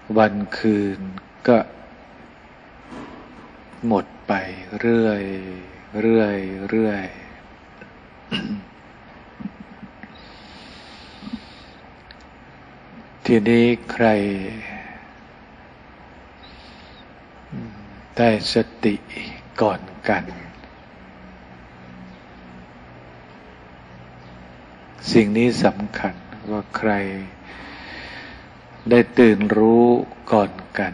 วันคืนก็หมดไปเรื่อยเรื่อยเรื่อยทีนี้ใครได้สติก่อนกันสิ่งนี้สำคัญว่าใครได้ตื่นรู้ก่อนกัน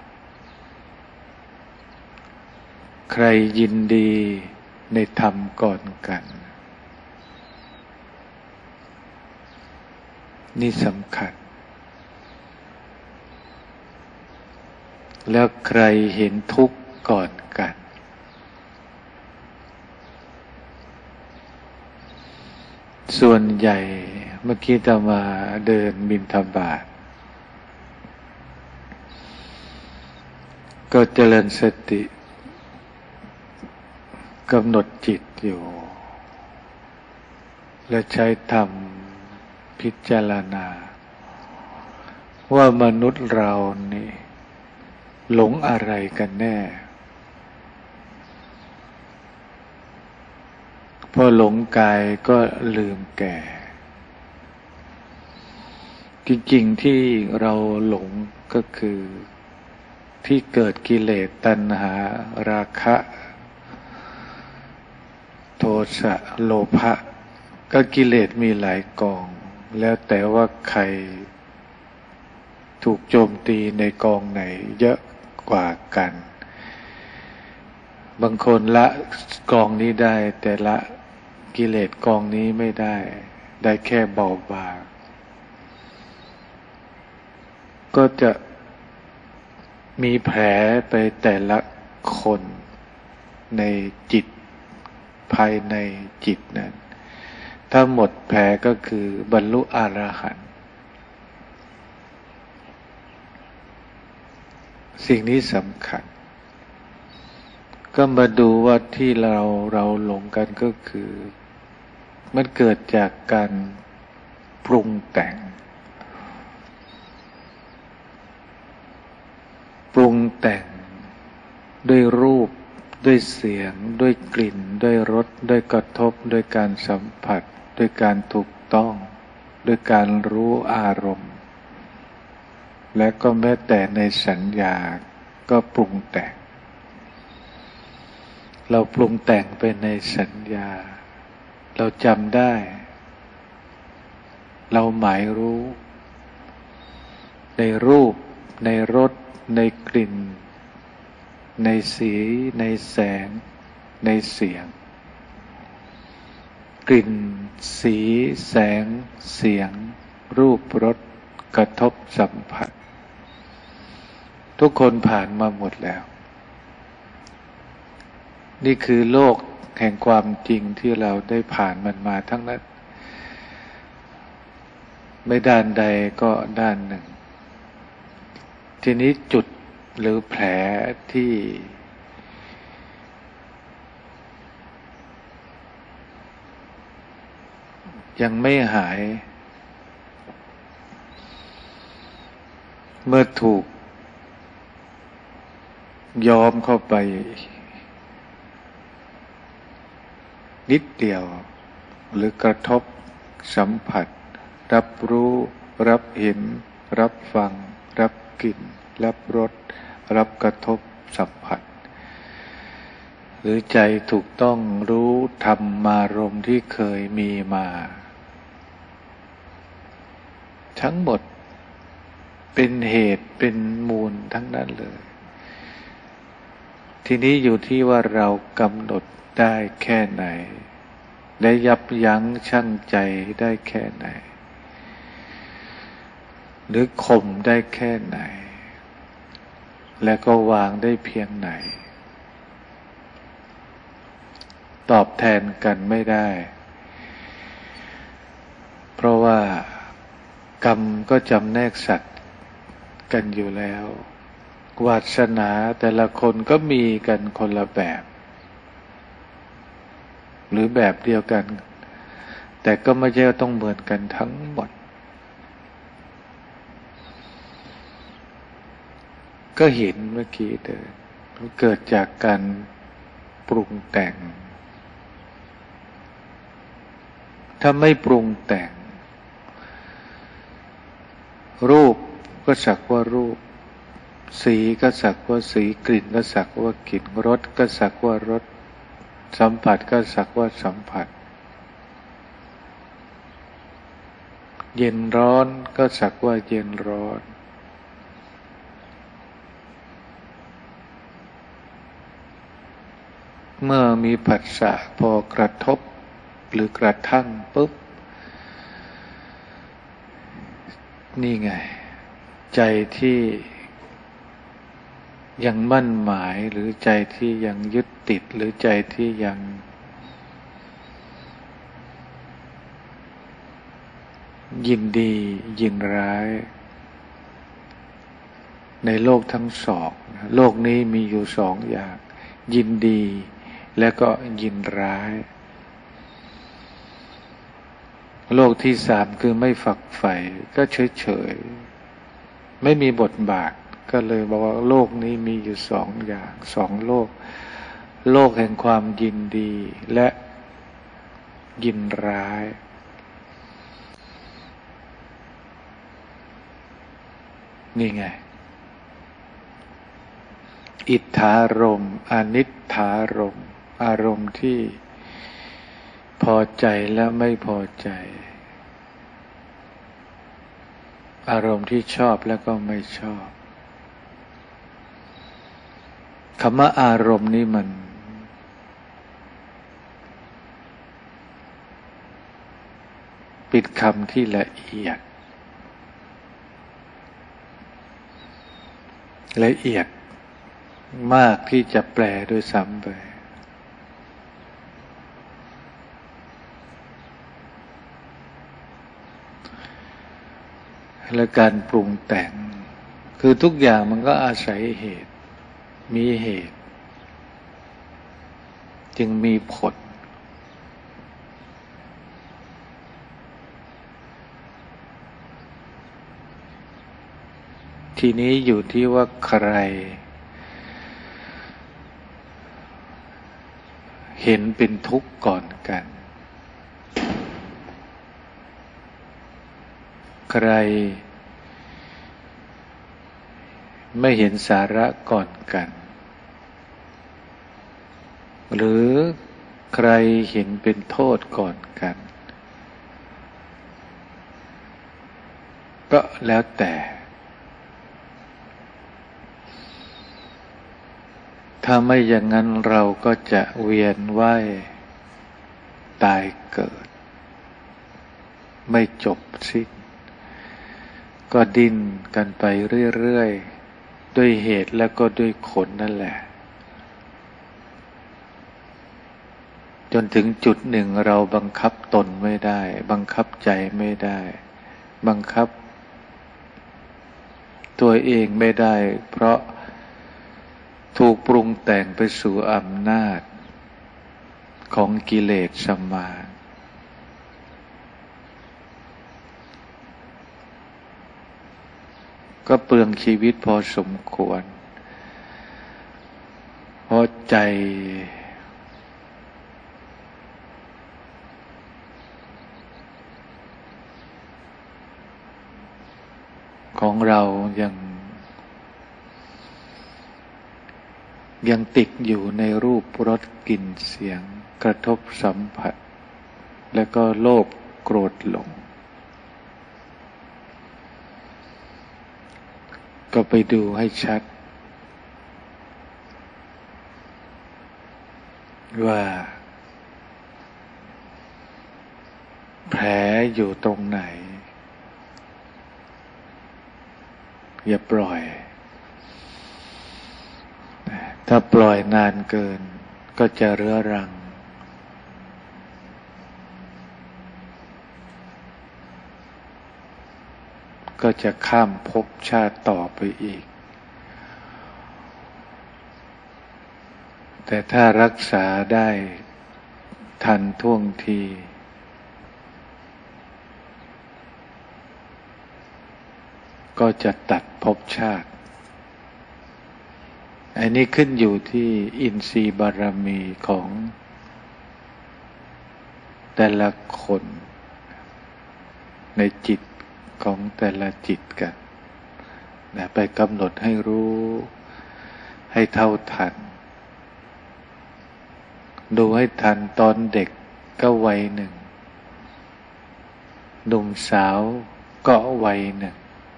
ใครยินดีในธรรมก่อนกันนี่สำคัญแล้วใครเห็นทุกข์ก่อนกันส่วนใหญ่เมื่อกี้จะมาเดินบิณฑบาตก็เจริญสติกำหนดจิตอยู่และใช้ธรรมพิจารณาว่ามนุษย์เรานี่หลงอะไรกันแน่พอหลงกายก็ลืมแก่จริงๆที่เราหลงก็คือที่เกิดกิเลสตัณหาราคะโทสะโลภะก็กิเลสมีหลายกองแล้วแต่ว่าใครถูกโจมตีในกองไหนเยอะกว่ากันบางคนละกองนี้ได้แต่ละกิเลสกองนี้ไม่ได้แค่เบาบางก็จะมีแผลไปแต่ละคนในจิตภายในจิตนั้นถ้าหมดแผลก็คือบรรลุอรหันต์สิ่งนี้สำคัญก็มาดูว่าที่เราหลงกันก็คือมันเกิดจากการปรุงแต่งด้วยรูปด้วยเสียงด้วยกลิ่นด้วยรสด้วยกระทบด้วยการสัมผัสด้วยการถูกต้องด้วยการรู้อารมณ์และก็แม้แต่ในสัญญาก็ปรุงแต่งเราปรุงแต่งไปในสัญญาเราจำได้เราหมายรู้ในรูปในรสในกลิ่นในสีในแสงในเสียงกลิ่นสีแสงเสียงรูปรสกระทบสัมผัสทุกคนผ่านมาหมดแล้วนี่คือโลกแห่งความจริงที่เราได้ผ่านมันมาทั้งนั้นไม่ด้านใดก็ด้านหนึ่งทีนี้จุดหรือแผลที่ยังไม่หายเมื่อถูกย้อมเข้าไปนิดเดียวหรือกระทบสัมผัสรับรู้รับเห็นรับฟังรับกลิ่นรับรสรับกระทบสัมผัสหรือใจถูกต้องรู้ธรรมารมณ์ที่เคยมีมาทั้งหมดเป็นเหตุเป็นมูลทั้งนั้นเลยทีนี้อยู่ที่ว่าเรากำหนดได้แค่ไหนได้ยับยั้งชั่งใจได้แค่ไหนหรือข่มได้แค่ไหนและก็วางได้เพียงไหนตอบแทนกันไม่ได้เพราะว่ากรรมก็จำแนกสัตว์กันอยู่แล้ววาสนาแต่ละคนก็มีกันคนละแบบหรือแบบเดียวกันแต่ก็ไม่ใช่ต้องเหมือนกันทั้งหมดก็เห็นเมื่อกี้เดินมันเกิดจากการปรุงแต่งถ้าไม่ปรุงแต่งรูปก็สักว่ารูปสีก็สักว่าสีกลิ่นก็สักว่ากลิ่นรสก็สักว่ารสสัมผัสก็สักว่าสัมผัสเย็นร้อนก็สักว่าเย็นร้อนเมื่อมีผัสสะพอกระทบหรือกระทั่งปุ๊บนี่ไงใจที่ยังมั่นหมายหรือใจที่ยังยึดติดหรือใจที่ยังยินดียินร้ายในโลกทั้งสองโลกนี้มีอยู่สองอย่างยินดีและก็ยินร้ายโลกที่สามคือไม่ฝักใฝ่ก็เฉยๆไม่มีบทบาทก็เลยบอกว่าโลกนี้มีอยู่สองอย่างสองโลกโลกแห่งความยินดีและยินร้ายนี่ไงอิทธารมณ์อนิทธารมณ์อารมณ์ที่พอใจและไม่พอใจอารมณ์ที่ชอบและก็ไม่ชอบคำว่าอารมณ์นี้มันเป็นคำที่ละเอียดมากที่จะแปลด้วยซ้ำไปและการปรุงแต่งคือทุกอย่างมันก็อาศัยเหตุมีเหตุจึงมีผลทีนี้อยู่ที่ว่าใครเห็นเป็นทุกข์ก่อนกันใครไม่เห็นสาระก่อนกันหรือใครเห็นเป็นโทษก่อนกันก็แล้วแต่ถ้าไม่อย่างนั้นเราก็จะเวียนว่ายตายเกิดไม่จบสิ้นก็ดิ้นกันไปเรื่อยๆด้วยเหตุและก็ด้วยผลนั่นแหละจนถึงจุดหนึ่งเราบังคับตนไม่ได้บังคับใจไม่ได้บังคับตัวเองไม่ได้เพราะถูกปรุงแต่งไปสู่อำนาจของกิเลสสัมมาก็เปลืองชีวิตพอสมควรเพราะใจของเรายังติดอยู่ในรูปรสกลิ่นเสียงกระทบสัมผัสและก็โลภโกรธหลงก็ไปดูให้ชัดว่าแผลอยู่ตรงไหนอย่าปล่อยถ้าปล่อยนานเกินก็จะเรื้อรังก็จะข้ามภพชาติต่อไปอีกแต่ถ้ารักษาได้ทันท่วงทีก็จะตัดภพชาติอันนี้ขึ้นอยู่ที่อินทรีย์บารมีของแต่ละคนในจิตของแต่ละจิตกันนะไปกำหนดให้รู้ให้เท่าทันดูให้ทันตอนเด็กก็วัยหนึ่งหนุ่มสาวก็วัยหนึ่ง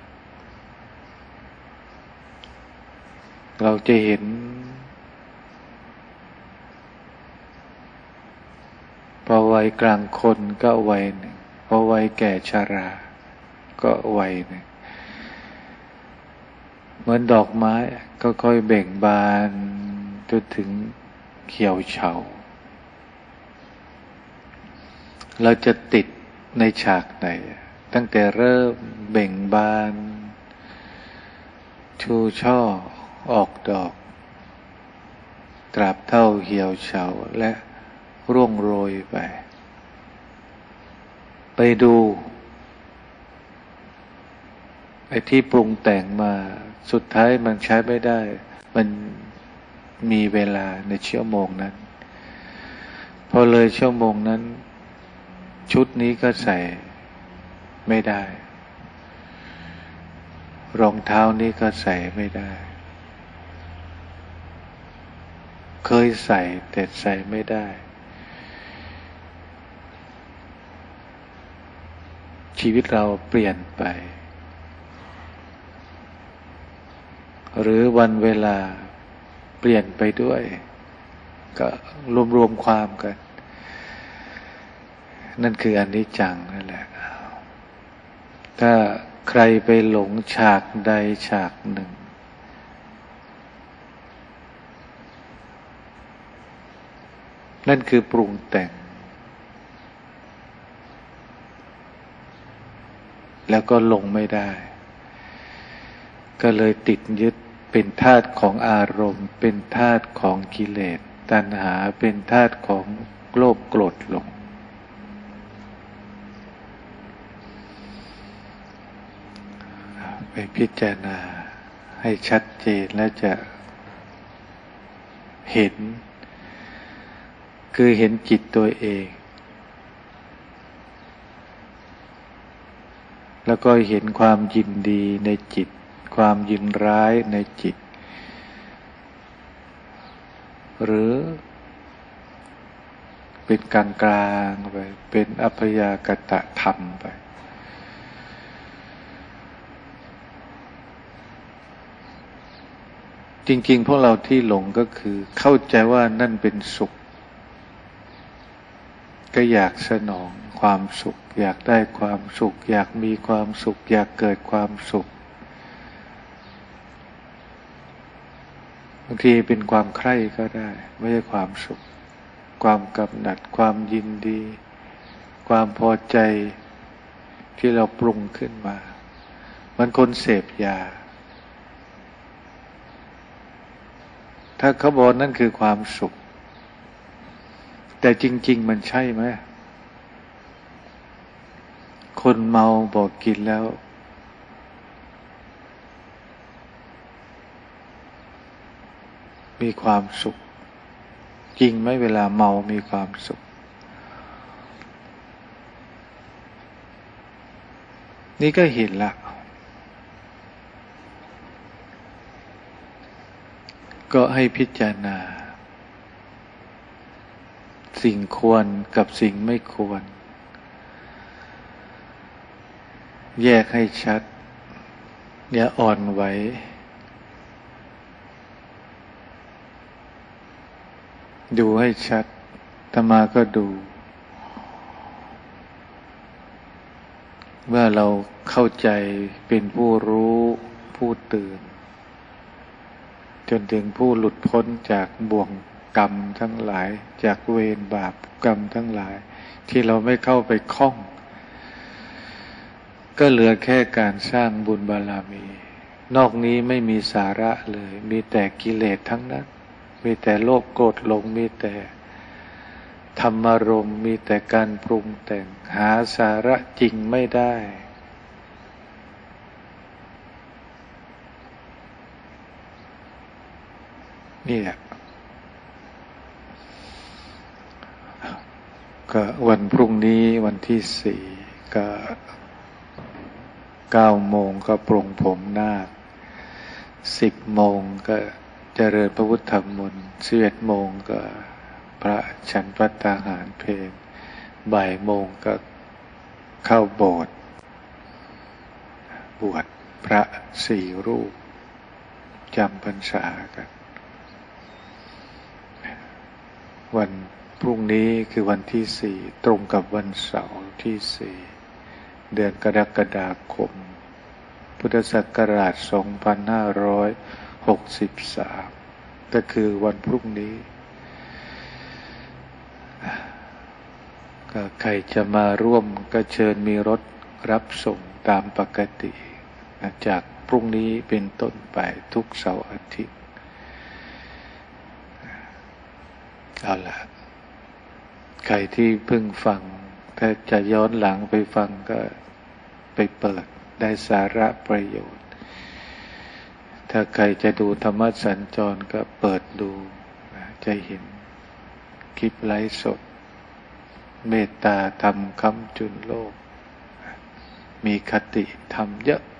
เราจะเห็นพอวัยกลางคนก็วัยหนึ่งพอวัยแก่ชราก็วัยหนึ่งเหมือนดอกไม้ก็ค่อยเบ่งบานจนถึงเขียวเฉาเราจะติดในฉากไหนตั้งแต่เริ่มเบ่งบานชูช่อออกดอกตราบเท่าเหี่ยวเฉาและร่วงโรยไปดูไอ้ที่ปรุงแต่งมาสุดท้ายมันใช้ไม่ได้มันมีเวลาในชั่วโมงนั้นพอเลยชั่วโมงนั้นชุดนี้ก็ใส่ไม่ได้รองเท้านี้ก็ใส่ไม่ได้เคยใส่แต่ใส่ไม่ได้ชีวิตเราเปลี่ยนไปหรือวันเวลาเปลี่ยนไปด้วยก็รวมความกันนั่นคืออนิจจังนั่นแหละถ้าใครไปหลงฉากใดฉากหนึ่งนั่นคือปรุงแต่งแล้วก็ลงไม่ได้ก็เลยติดยึดเป็นธาตุของอารมณ์เป็นธาตุของกิเลสตัณหาเป็นธาตุของโลภโกรธหลงไปพิจารณาให้ชัดเจนแล้วจะเห็นคือเห็นจิตตัวเองแล้วก็เห็นความยินดีในจิตความยินร้ายในจิตหรือเป็นกลางๆไปเป็นอัพยากตธรรมไปจริงๆพวกเราที่หลงก็คือเข้าใจว่านั่นเป็นสุขก็อยากสนองความสุขอยากได้ความสุขอยากมีความสุขอยากเกิดความสุขบางทีเป็นความใคร่ก็ได้ไม่ใช่ความสุขความกำหนัดความยินดีความพอใจที่เราปรุงขึ้นมามันคนเสพยาถ้าเขาบอกนั่นคือความสุขแต่จริงๆมันใช่ไหมคนเมาบอกกินแล้วมีความสุขจริงไหมเวลาเมามีความสุขนี่ก็เห็นละก็ให้พิจารณาสิ่งควรกับสิ่งไม่ควรแยกให้ชัดอย่าอ่อนไหวดูให้ชัดอาตมาก็ดูเมื่อเราเข้าใจเป็นผู้รู้ผู้ตื่นจนถึงผู้หลุดพ้นจากบ่วงกรรมทั้งหลายจากเวรบาปกรรมทั้งหลายที่เราไม่เข้าไปคล้องก็เหลือแค่การสร้างบุญบารมีนอกนี้ไม่มีสาระเลยมีแต่กิเลสทั้งนั้นมีแต่โลภโกรธหลงมีแต่ธรรมารมณ์มีแต่การปรุงแต่งหาสาระจริงไม่ได้นี่แหละก็วันพรุ่งนี้วันที่4ก็9 โมงก็ปรงผมนาค10 โมงก็เจริญพระพุทธมนต์11 โมงก็พระฉันภัตตาหารเพลบ่ายโมงก็เข้าโบสถ์บวชพระ4 รูปจำพรรษากันวันพรุ่งนี้คือวันที่4ตรงกับวันเสาร์ที่4เดือนกรกฎาคมพุทธศักราช2563ก็คือวันพรุ่งนี้ก็ใครจะมาร่วมก็เชิญมีรถรับส่งตามปกติจากพรุ่งนี้เป็นต้นไปทุกเสาร์อาทิตย์เอาล่ะใครที่เพิ่งฟังถ้าจะย้อนหลังไปฟังก็ไปเปิดได้สาระประโยชน์ถ้าใครจะดูธรรมสัญจรก็เปิดดูจะเห็นคลิปไลฟ์สดเมตตาธรรมค้ำจุนโลกมีคติธรรมเยอะ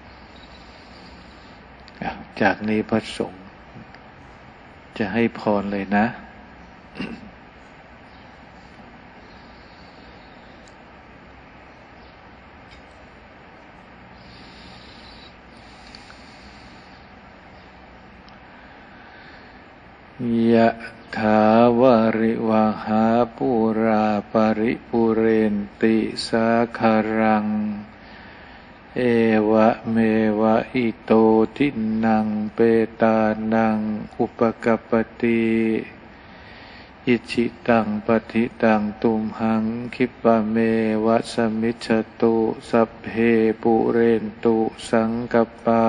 จากนี้พระสงฆ์จะให้พรเลยนะยะถาวาริวหาปุราปริปุเรนติสาคารังเอวะเมวะอิโตทินังเปตานังอุปกัปปติอิชิตังปฏิตังตุมหังคิปะเมวะสมิจฉตุสัพเพปุเรนตุสังกปา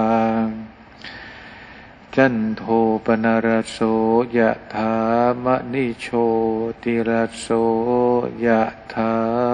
จันโทปนรสโสยะถามณิโชติรสโสยะถา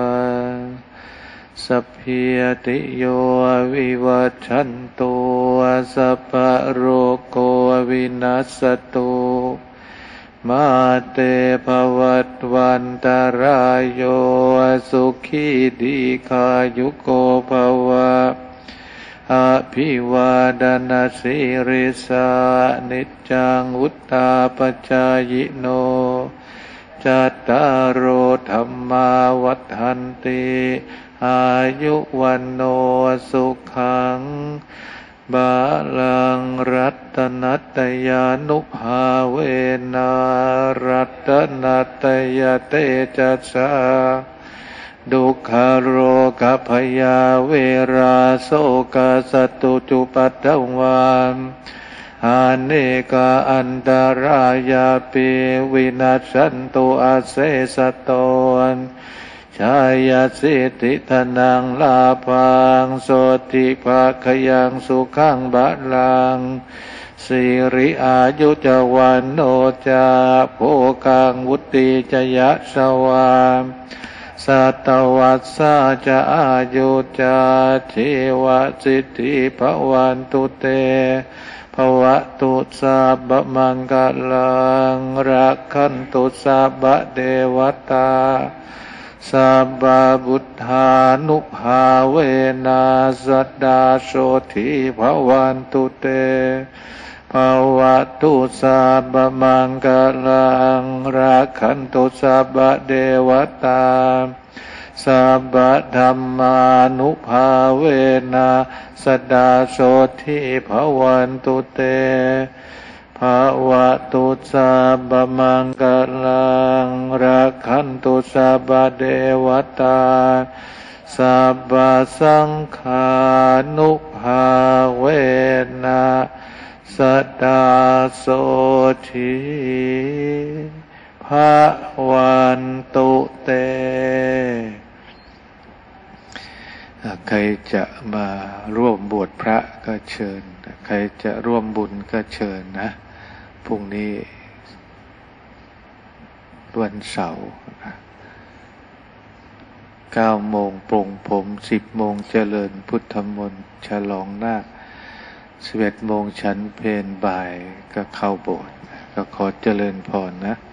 สัพพิยติโยวิวัชชันโตสัพพะโรโควินัสสตุมาเตภวัตวันตรายโยสุขีทีฆายุโกภวะอภิวาดนาสิริสานิจจังวุฒาปจายโนจัตตารโอธรรมาวัฏฏันติอายุวันโนสุขังบาลังรัตนัตยานุภาเวนะรัตนัตยเตจัสสะดุขโรกพยาเวราโสกสัตตุจุปัตตวานอาเนกาอันตรายาปิวินัสสันตุอาเสสตนชายาสิทธิธนังลาภังโสติภาคยังสุขังบาลังสิริอายุจวันโนจาโภกังวุติจยะสวามสัตวัสสะจะอายุจาเทวสิทธิภวันตุเตภวะตุสัพพมังคลังรักขันตุสัพพเทวตาสัพพพุทธานุภาเวนะสัตตาโสทิภวันตุเตภวะตุสัพพมังคลังรักขันตุสัพพเทวตาสัพพธัมมานุภาเวนะสัตตาโสทิภวันตุเตภวะตุสัพพมังคลังรักขันตุสัพพเทวตาสัพพสังฆานุภาเวนะสัตตาโสทิภวันตุเตใครจะมาร่วมบวชพระก็เชิญใครจะร่วมบุญก็เชิญนะพรุ่งนี้วันเสาร์9 โมงปรงผม10 โมงเจริญพุทธมนต์ฉลองนาค11 โมงฉันเพลบ่ายก็เข้าโบสถ์ก็ขอเจริญพรนะ